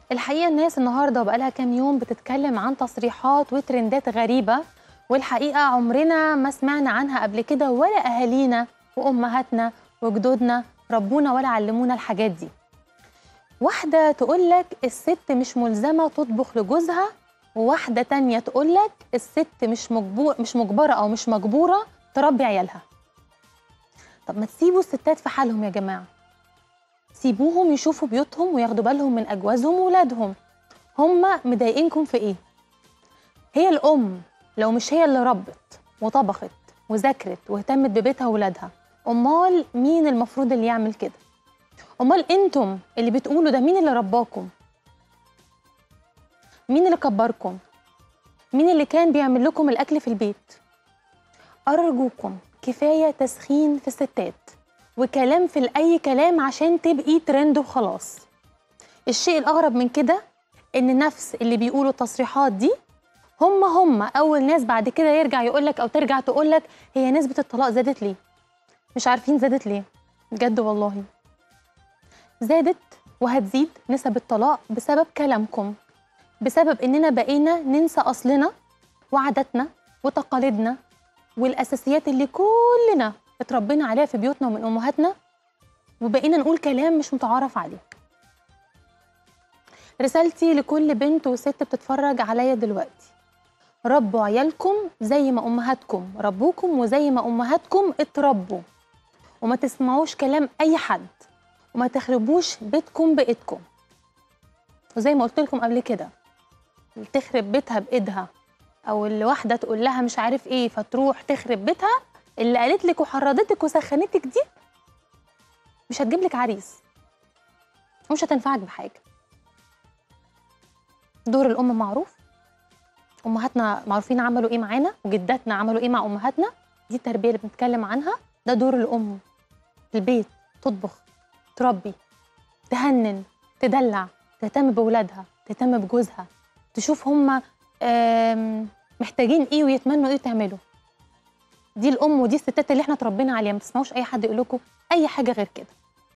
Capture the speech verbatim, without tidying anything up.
الحقيقة الناس النهاردة وبقالها كام يوم بتتكلم عن تصريحات وترندات غريبة، والحقيقة عمرنا ما سمعنا عنها قبل كده، ولا أهالينا وأمهاتنا وجدودنا ربونا ولا علمونا الحاجات دي. واحدة تقولك الست مش ملزمة تطبخ لجوزها، وواحدة تانية تقولك الست مش مجبور مش مجبرة أو مش مجبورة تربي عيالها. طب ما تسيبوا الستات في حالهم يا جماعة، سيبوهم يشوفوا بيوتهم وياخدوا بالهم من أجوازهم وولادهم. هما مضايقينكم في إيه؟ هي الأم لو مش هي اللي ربت وطبخت وذاكرت واهتمت ببيتها وولادها، أمال مين المفروض اللي يعمل كده؟ أمال أنتم اللي بتقولوا ده مين اللي رباكم؟ مين اللي كبركم؟ مين اللي كان بيعمل لكم الأكل في البيت؟ أرجوكم كفاية تسخين في الستات وكلام في الأي كلام عشان تبقي ترند وخلاص. الشيء الأغرب من كده إن نفس اللي بيقولوا التصريحات دي هم هم أول ناس بعد كده يرجع يقولك أو ترجع تقولك هي نسبة الطلاق زادت ليه؟ مش عارفين زادت ليه؟ بجد والله زادت وهتزيد نسب الطلاق بسبب كلامكم، بسبب إننا بقينا ننسى أصلنا وعاداتنا وتقاليدنا والأساسيات اللي كلنا اتربينا عليها في بيوتنا ومن أمهاتنا، وبقينا نقول كلام مش متعارف عليه. رسالتي لكل بنت وست بتتفرج عليا دلوقتي، ربوا عيالكم زي ما أمهاتكم ربوكم وزي ما أمهاتكم اتربوا، وما تسمعوش كلام أي حد، وما تخربوش بيتكم بإيدكم. وزي ما قلت لكم قبل كده، اللي تخرب بيتها بإيدها أو اللي واحدة تقول لها مش عارف إيه فتروح تخرب بيتها، اللي قالت لك وحرضتك وسخنتك دي مش هتجيب لك عريس ومش هتنفعك بحاجة. دور الأم معروف، أمهاتنا معروفين عملوا إيه معانا وجداتنا عملوا إيه مع أمهاتنا، دي التربية اللي بنتكلم عنها. ده دور الأم في البيت، تطبخ، تربي، تهنن، تدلع، تهتم بولادها، تهتم بجوزها، تشوف هما محتاجين إيه ويتمنوا إيه تعملوا. دي الأم ودي الستات اللي إحنا اتربينا عليها، ما تسمعوش أي حد يقول لكم أي حاجة غير كده.